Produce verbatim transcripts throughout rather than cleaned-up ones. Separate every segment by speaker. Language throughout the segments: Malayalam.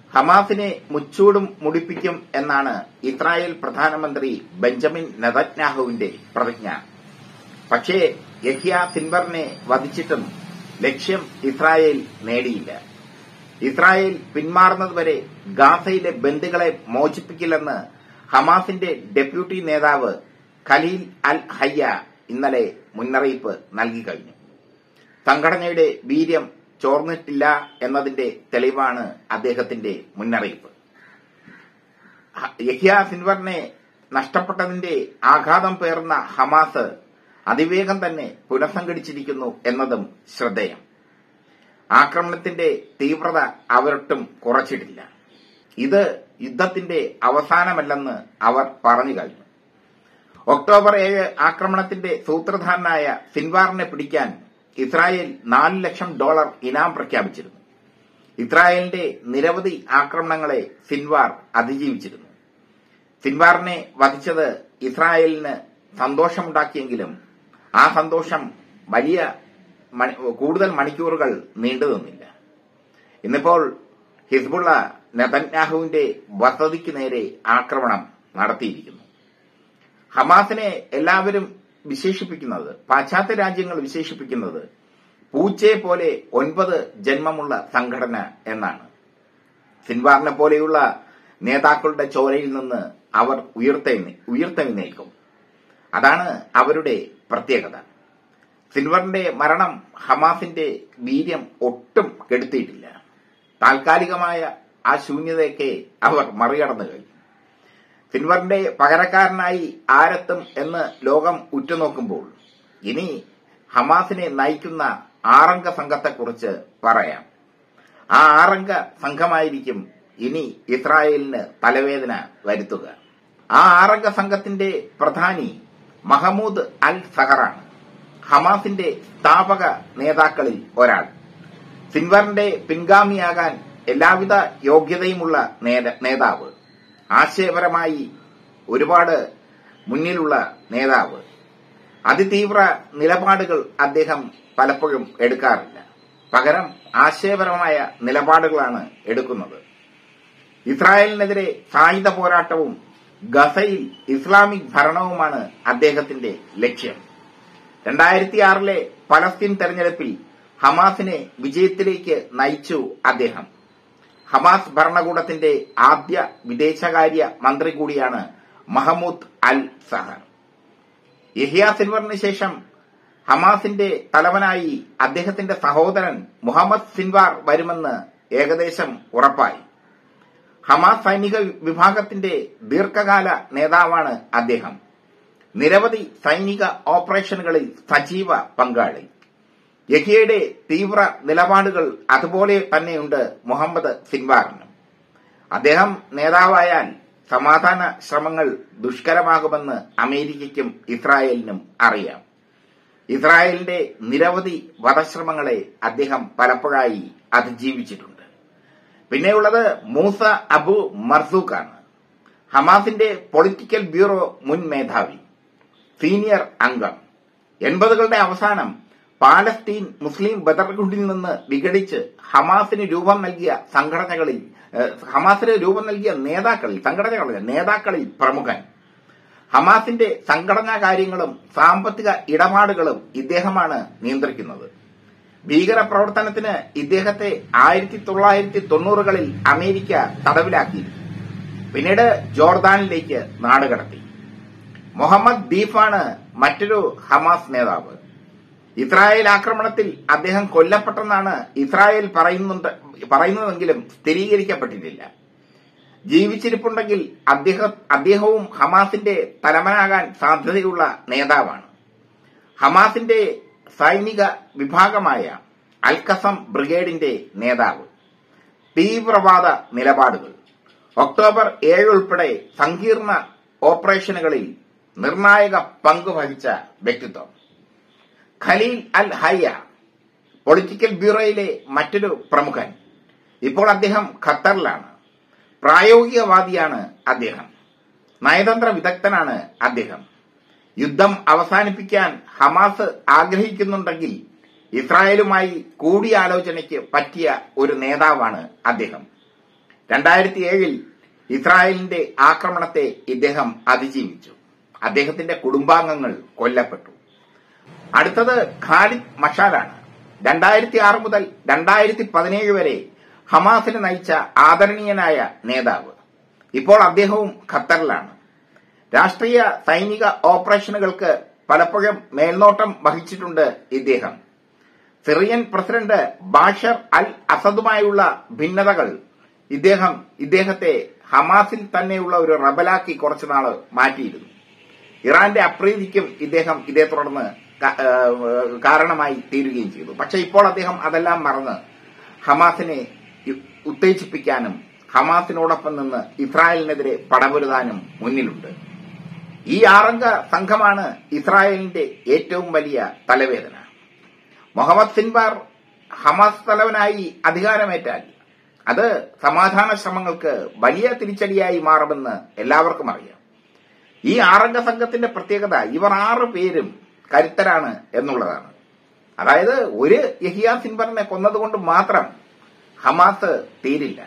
Speaker 1: ഹമാസിനെ മുച്ചൂടും മുടിപ്പിക്കും എന്നാണ് ഇസ്രായേൽ പ്രധാനമന്ത്രി ബെഞ്ചമിൻ നെതന്യാഹുവിന്റെ പ്രതിജ്ഞ. പക്ഷേ യഹ്യ സിൻവറിനെ വധിച്ചിട്ടും ലക്ഷ്യം ഇസ്രായേൽ നേടിയില്ല. ഇസ്രായേൽ പിന്മാറുന്നതുവരെ ഗാസയിലെ ബന്ദികളെ മോചിപ്പിക്കില്ലെന്ന് ഹമാസിന്റെ ഡെപ്യൂട്ടി നേതാവ് ഖലീൽ അൽ ഹയ്യ ഇന്നലെ മുന്നറിയിപ്പ് നൽകി കഴിഞ്ഞു. സംഘടനയുടെ വീര്യം ചോർന്നിട്ടില്ല എന്നതിന്റെ തെളിവാണ് അദ്ദേഹത്തിന്റെ മുന്നറിയിപ്പ്. യഹ്യ സിൻവറിനെ നഷ്ടപ്പെട്ടതിന്റെ ആഘാതം പേർന്ന ഹമാസ് അതിവേഗം തന്നെ പുനഃസംഘടിച്ചിരിക്കുന്നു എന്നതും ശ്രദ്ധേയം. ആക്രമണത്തിന്റെ തീവ്രത അവരൊട്ടും കുറച്ചിട്ടില്ല. ഇത് യുദ്ധത്തിന്റെ അവസാനമല്ലെന്ന് അവർ പറഞ്ഞു കഴിഞ്ഞു. ഒക്ടോബർ ഏഴ് ആക്രമണത്തിന്റെ സൂത്രധാരനായ സിൻവാറിനെ പിടിക്കാൻ ഇസ്രായേൽ നാല് ലക്ഷം ഡോളർ ഇനാം പ്രഖ്യാപിച്ചിരുന്നു. ഇസ്രായേലിന്റെ നിരവധി ആക്രമണങ്ങളെ സിൻവാർ അതിജീവിച്ചിരുന്നു. സിൻവാറിനെ വധിച്ചത് ഇസ്രായേലിന് സന്തോഷമുണ്ടാക്കിയെങ്കിലും ആ സന്തോഷം വലിയ കൂടുതൽ മണിക്കൂറുകൾ നീണ്ടുനിന്നില്ല. ഇന്നിപ്പോൾ ഹിസ്ബുള്ള നെതന്യാഹുവിന്റെ വസതിക്ക് നേരെ ആക്രമണം നടത്തിയിരിക്കുന്നു. ഹമാസിനെ എല്ലാവരും വിശേഷിപ്പിക്കുന്നത്, പാശ്ചാത്യ രാജ്യങ്ങൾ വിശേഷിപ്പിക്കുന്നത് പൂച്ചയെ പോലെ ഒൻപത് ജന്മമുള്ള സംഘടന എന്നാണ്. സിൻവാറിനെ പോലെയുള്ള നേതാക്കളുടെ ചോരയിൽ നിന്ന് അവർ ഉയർത്തെഴുന്നേ ഉയർത്തെഴുന്നേൽക്കും. അതാണ് അവരുടെ പ്രത്യേകത. സിൻവറിന്റെ മരണം ഹമാസിന്റെ വീര്യം ഒട്ടും കെടുത്തിയിട്ടില്ല. താൽക്കാലികമായ ആ ശൂന്യതയൊക്കെ അവർ മറികടന്നു കഴിഞ്ഞു. സിൻവറിന്റെ പകരക്കാരനായി ആരെത്തും എന്ന് ലോകം ഉറ്റുനോക്കുമ്പോൾ ഇനി ഹമാസിനെ നയിക്കുന്ന ആറംഗ സംഘത്തെക്കുറിച്ച് പറയാം. ആ ആറംഗ സംഘമായിരിക്കും ഇനി ഇസ്രായേലിന് തലവേദന വരുത്തുക. ആ ആറംഗ സംഘത്തിന്റെ പ്രധാനി മഹമൂദ് അൽ സഹറാണ്, ഹമാസിന്റെ സ്ഥാപക നേതാക്കളിൽ ഒരാൾ. സിൻവറിന്റെ പിൻഗാമിയാകാൻ എല്ലാവിധ യോഗ്യതയുമുള്ള നേതാവ്, ആശയപരമായി ഒരുപാട് മുന്നിലുള്ള നേതാവ്. അതിതീവ്ര നിലപാടുകൾ അദ്ദേഹം പലപ്പോഴും എടുക്കാറില്ല. പകരം ആശയപരമായ നിലപാടുകളാണ് എടുക്കുന്നത്. ഇസ്രായേലിനെതിരെ സായുധ പോരാട്ടവും ഗസയിൽ ഇസ്ലാമിക് ഭരണവുമാണ് അദ്ദേഹത്തിന്റെ ലക്ഷ്യം. രണ്ടായിരത്തി ആറിലെ പലസ്തീൻ തെരഞ്ഞെടുപ്പിൽ ഹമാസിനെ വിജയത്തിലേക്ക് നയിച്ചു അദ്ദേഹം. ഹമാസ് ഭരണകൂടത്തിന്റെ ആദ്യ വിദേശകാര്യ മന്ത്രി കൂടിയാണ് മഹമൂദ് അൽ സഹർ. യഹ്യ സിൻവറിന് ശേഷം ഹമാസിന്റെ തലവനായി അദ്ദേഹത്തിന്റെ സഹോദരൻ മുഹമ്മദ് സിൻവാർ വരുമെന്ന് ഏകദേശം ഉറപ്പായി. ഹമാസ് സൈനിക വിഭാഗത്തിന്റെ ദീർഘകാല നേതാവാണ് അദ്ദേഹം. നിരവധി സൈനിക ഓപ്പറേഷനുകളിൽ സജീവ പങ്കാളി. യഹ്യയുടെ തീവ്ര നിലപാടുകൾ അതുപോലെ തന്നെയുണ്ട് മുഹമ്മദ് സിൻവാറിന്. അദ്ദേഹം നേതാവായാൽ സമാധാന ശ്രമങ്ങൾ ദുഷ്കരമാകുമെന്ന് അമേരിക്കയ്ക്കും ഇസ്രായേലിനും അറിയാം. ഇസ്രായേലിന്റെ നിരവധി വധശ്രമങ്ങളെ അദ്ദേഹം പലപ്പോഴായി അതിജീവിച്ചിട്ടുണ്ട്. പിന്നെയുള്ളത് മൂസ അബു മർസൂഖാണ്, ഹമാസിന്റെ പൊളിറ്റിക്കൽ ബ്യൂറോ മുൻ മേധാവി, സീനിയർ അംഗം. എൺപതുകളുടെ അവസാനം പാലസ്തീൻ മുസ്ലിം ബദർഹുഡിൽ നിന്ന് വിഘടിച്ച് ഹമാസിന് രൂപം നൽകിയ സംഘടനകളിൽ ഹമാസിന് രൂപം നൽകിയ നേതാക്കളിൽ സംഘടനകളിൽ നേതാക്കളിൽ പ്രമുഖൻ. ഹമാസിന്റെ സംഘടനാ കാര്യങ്ങളും സാമ്പത്തിക ഇടപാടുകളും ഇദ്ദേഹമാണ് നിയന്ത്രിക്കുന്നത്. ഭീകരപ്രവർത്തനത്തിന് ഇദ്ദേഹത്തെ ആയിരത്തി തൊള്ളായിരത്തി തൊണ്ണൂറുകളിൽ അമേരിക്ക തടവിലാക്കി. പിന്നീട് ജോർദാനിലേക്ക് നാടുകടത്തി. മുഹമ്മദ് ദീഫാണ് മറ്റൊരു ഹമാസ് നേതാവ്. ഇസ്രായേൽ ആക്രമണത്തിൽ അദ്ദേഹം കൊല്ലപ്പെട്ടെന്നാണ് ഇസ്രായേൽ പറയുന്നുണ്ട് പറയുന്നതെങ്കിലും സ്ഥിരീകരിക്കപ്പെട്ടിട്ടില്ല. ജീവിച്ചിരിപ്പുണ്ടെങ്കിൽ അദ്ദേഹം അദ്ദേഹവും ഹമാസിന്റെ തലവനാകാൻ സാധ്യതയുള്ള നേതാവാണ്. ഹമാസിന്റെ സൈനിക വിഭാഗമായ അൽഖസം ബ്രിഗേഡിന്റെ നേതാവ്. തീവ്രവാദ നിലപാടുകൾ. ഒക്ടോബർ ഏഴ് ഉൾപ്പെടെ സങ്കീർണ ഓപ്പറേഷനുകളിൽ നിർണായക പങ്ക് വഹിച്ച വ്യക്തിത്വം. ഖലീൽ അൽ ഹയ്യ, പൊളിറ്റിക്കൽ ബ്യൂറോയിലെ മറ്റൊരു പ്രമുഖൻ. ഇപ്പോൾ അദ്ദേഹം ഖത്തറിലാണ്. പ്രായോഗികവാദിയാണ് അദ്ദേഹം. നയതന്ത്ര വിദഗ്ധനാണ് അദ്ദേഹം. യുദ്ധം അവസാനിപ്പിക്കാൻ ഹമാസ് ആഗ്രഹിക്കുന്നുണ്ടെങ്കിൽ ഇസ്രായേലുമായി കൂടിയാലോചനയ്ക്ക് പറ്റിയ ഒരു നേതാവാണ് അദ്ദേഹം. രണ്ടായിരത്തി ഏഴിൽ ഇസ്രായേലിന്റെ ആക്രമണത്തെ ഇദ്ദേഹം അതിജീവിച്ചു. അദ്ദേഹത്തിന്റെ കുടുംബാംഗങ്ങൾ കൊല്ലപ്പെട്ടു. അടുത്തത് ഖാലിദ് മഷാലാണ്. രണ്ടായിരത്തി ആറ് മുതൽ രണ്ടായിരത്തി പതിനേഴ് വരെ ഹമാസിനെ നയിച്ച ആദരണീയനായ നേതാവ്. ഇപ്പോൾ അദ്ദേഹവും ഖത്തറിലാണ്. രാഷ്ട്രീയ സൈനിക ഓപ്പറേഷനുകൾക്ക് പലപ്പോഴും മേൽനോട്ടം വഹിച്ചിട്ടുണ്ട് ഇദ്ദേഹം. സിറിയൻ പ്രസിഡന്റ് ബാഷർ അൽ അസദുമായുള്ള ഭിന്നതകൾ ഇദ്ദേഹം ഇദ്ദേഹത്തെ ഹമാസിൽ തന്നെയുള്ള ഒരു റബലാക്കി കുറച്ചുനാള് മാറ്റിയിരുന്നു. ഇറാന്റെ അപ്രീതിക്കും ഇദ്ദേഹം ഇതേ തുടർന്ന് കാരണമായി തീരുകയും ചെയ്തു. പക്ഷെ ഇപ്പോൾ അദ്ദേഹം അതെല്ലാം മറന്ന് ഹമാസിനെ ഉത്തേജിപ്പിക്കാനും ഹമാസിനോടൊപ്പം നിന്ന് ഇസ്രായേലിനെതിരെ പടപൊരുതാനും മുന്നിലുണ്ട്. ഈ ആറംഗ സംഘമാണ് ഇസ്രായേലിന്റെ ഏറ്റവും വലിയ തലവേദന. മുഹമ്മദ് സിൻവാർ ഹമാസ് തലവനായി അധികാരമേറ്റാൽ അത് സമാധാന ശ്രമങ്ങൾക്ക് വലിയ തിരിച്ചടിയായി മാറുമെന്ന് എല്ലാവർക്കും അറിയാം. ഈ ആറംഗ സംഘത്തിന്റെ പ്രത്യേകത ഇവർ ആറ് പേരും കരുത്തരാണ് എന്നുള്ളതാണ്. അതായത് ഒരു യഹിയ സിൻവറിനെ കൊന്നതുകൊണ്ട് മാത്രം ഹമാസ് തീരില്ല.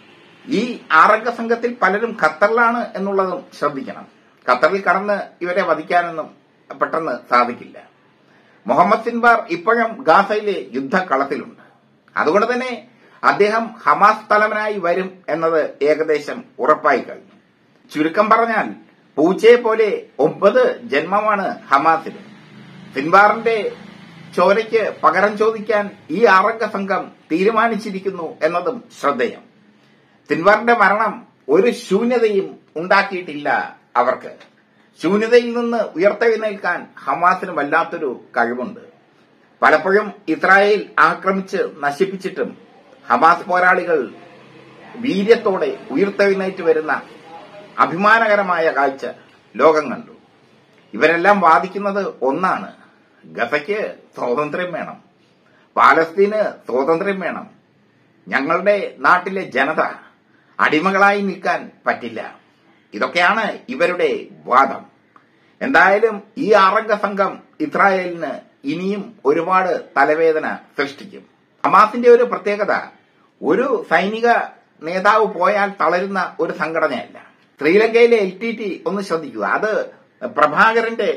Speaker 1: ഈ ആറംഗ സംഘത്തിൽ പലരും ഖത്തറിലാണ് എന്നുള്ളതും ശ്രദ്ധിക്കണം. ഖത്തറിൽ കടന്ന് ഇവരെ വധിക്കാനൊന്നും പെട്ടെന്ന് സാധിക്കില്ല. മുഹമ്മദ് സിൻവാർ ഇപ്പോഴും ഗാസയിലെ യുദ്ധക്കളത്തിലുണ്ട്. അതുകൊണ്ട് തന്നെ അദ്ദേഹം ഹമാസ് തലവനായി വരും എന്നത് ഏകദേശം ഉറപ്പായി കഴിഞ്ഞു. ചുരുക്കം പറഞ്ഞാൽ പൂച്ചയെ പോലെ ഒമ്പത് ജന്മമാണ് ഹമാസിന്. സിൻവാറിന്റെ ചോരയ്ക്ക് പകരം ചോദിക്കാൻ ഈ ആറംഗ സംഘം തീരുമാനിച്ചിരിക്കുന്നു എന്നതും ശ്രദ്ധേയം. സിൻവാറിന്റെ മരണം ഒരു ശൂന്യതയും ഉണ്ടാക്കിയിട്ടില്ല അവർക്ക്. ശൂന്യതയിൽ നിന്ന് ഉയർത്തെഴുന്നേൽക്കാൻ ഹമാസിന് വല്ലാത്തൊരു കഴിവുണ്ട്. പലപ്പോഴും ഇസ്രായേൽ ആക്രമിച്ച് നശിപ്പിച്ചിട്ടും ഹമാസ് പോരാളികൾ വീര്യത്തോടെ ഉയർത്തെഴുന്നേറ്റ് വരുന്ന അഭിമാനകരമായ കാഴ്ച ലോകം കണ്ടു. ഇവരെല്ലാം വാദിക്കുന്നത് ഒന്നാണ്: ഗസയ്ക്ക് സ്വാതന്ത്ര്യം വേണം, പാലസ്തീന് സ്വാതന്ത്ര്യം വേണം, ഞങ്ങളുടെ നാട്ടിലെ ജനത അടിമകളായി നിൽക്കാൻ പറ്റില്ല. ഇതൊക്കെയാണ് ഇവരുടെ വാദം. എന്തായാലും ഈ ആറംഗ സംഘം ഇസ്രായേലിന് ഇനിയും ഒരുപാട് തലവേദന സൃഷ്ടിക്കും. ഹമാസിന്റെ ഒരു പ്രത്യേകത, ഒരു സൈനിക നേതാവ് പോയാൽ തളരുന്ന ഒരു സംഘടനയല്ല. ശ്രീലങ്കയിലെ എൽ ടി ടി ഒന്ന് ശ്രദ്ധിക്കുക. അത് പ്രഭാകരന്റെ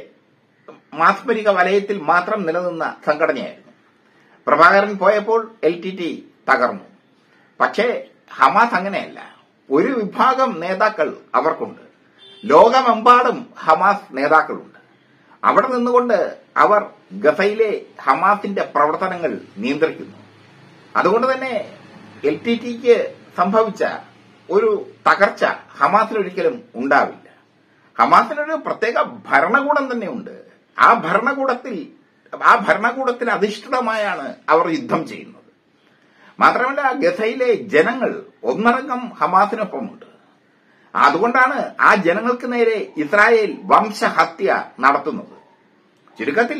Speaker 1: മാസ്മരിക വലയത്തിൽ മാത്രം നിലനിന്ന സംഘടനയായിരുന്നു. പ്രഭാകരൻ പോയപ്പോൾ എൽ ടി ടി തകർന്നു. പക്ഷേ ഹമാസ് അങ്ങനെയല്ല. ഒരു വിഭാഗം നേതാക്കൾ അവർക്കുണ്ട്. ലോകമെമ്പാടും ഹമാസ് നേതാക്കളുണ്ട്. അവിടെ നിന്നുകൊണ്ട് അവർ ഗസയിലെ ഹമാസിന്റെ പ്രവർത്തനങ്ങൾ നിയന്ത്രിക്കുന്നു. അതുകൊണ്ട് തന്നെ എൽ ടി ടിക്ക് സംഭവിച്ച ഒരു തകർച്ച ഹമാസിനൊരിക്കലും ഉണ്ടാവില്ല. ഹമാസിനൊരു പ്രത്യേക ഭരണകൂടം തന്നെയുണ്ട്. ആ ഭരണകൂടത്തിൽ ആ ഭരണകൂടത്തിൽ അധിഷ്ഠിതമായാണ് അവർ യുദ്ധം ചെയ്യുന്നത്. മാത്രമല്ല, ഗസയിലെ ജനങ്ങൾ ഒന്നടങ്കം ഹമാസിനൊപ്പമുണ്ട്. അതുകൊണ്ടാണ് ആ ജനങ്ങൾക്ക് നേരെ ഇസ്രായേൽ വംശഹത്യ നടത്തുന്നത്. ചുരുക്കത്തിൽ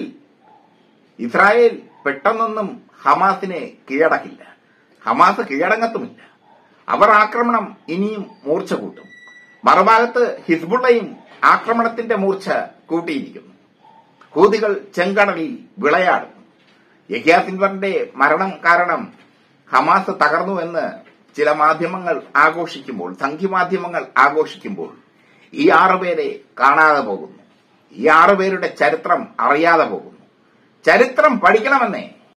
Speaker 1: ഇസ്രായേൽ പെട്ടെന്നൊന്നും ഹമാസിനെ കീഴടക്കില്ല. ഹമാസ് കീഴടങ്ങത്തുമില്ല. അവർ ആക്രമണം ഇനിയും മൂർച്ച കൂട്ടും. മറുഭാഗത്ത് ഹിസ്ബുള്ളയും ആക്രമണത്തിന്റെ മൂർച്ച കൂട്ടിയിരിക്കുന്നു. ഹൂതികൾ ചെങ്കടലിൽ വിളയാടുന്നു. യഹ്യ സിൻവറിന്റെ മരണം കാരണം ഹമാസ് തകർന്നുവെന്ന് ചില മാധ്യമങ്ങൾ ആഘോഷിക്കുമ്പോൾ, സംഘിമാധ്യമങ്ങൾ ആഘോഷിക്കുമ്പോൾ, ഈ ആറുപേരെ കാണാതെ പോകുന്നു. ഈ ആറുപേരുടെ ചരിത്രം അറിയാതെ പോകുന്നു. ചരിത്രം പഠിക്കണമെന്നേ